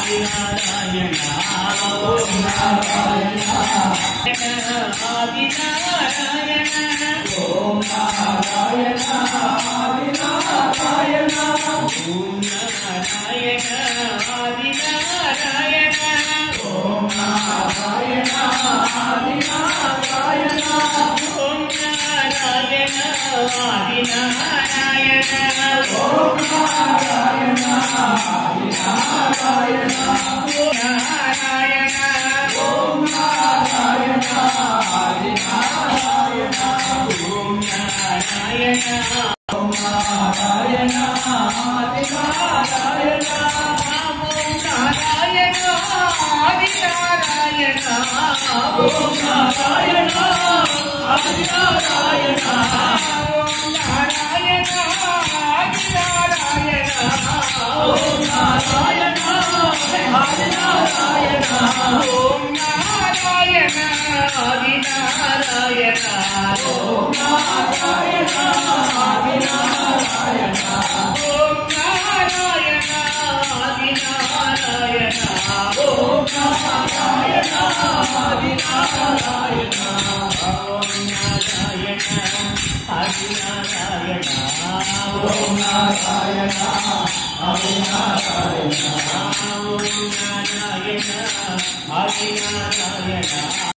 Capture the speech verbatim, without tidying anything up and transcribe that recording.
Adinarayana Om Narayana Adinarayana Om Narayana Adinarayana Om Narayana Adinarayana Om Narayana Adinarayana Om Narayana Adinarayana Om Narayana Adinarayana Om Narayana Om Narayana Adinarayana Om Narayana Om Narayana Adinarayana Om Narayana Adinarayana Om Narayana Adinarayana Om Narayana Adinarayana Om Narayana Adinarayana Om Narayana Adinarayana Om Narayana Adinarayana Om Narayana Adinarayana Om Narayana Adinarayana Om Narayana Adinarayana Om Narayana Adinarayana Om Narayana Adinarayana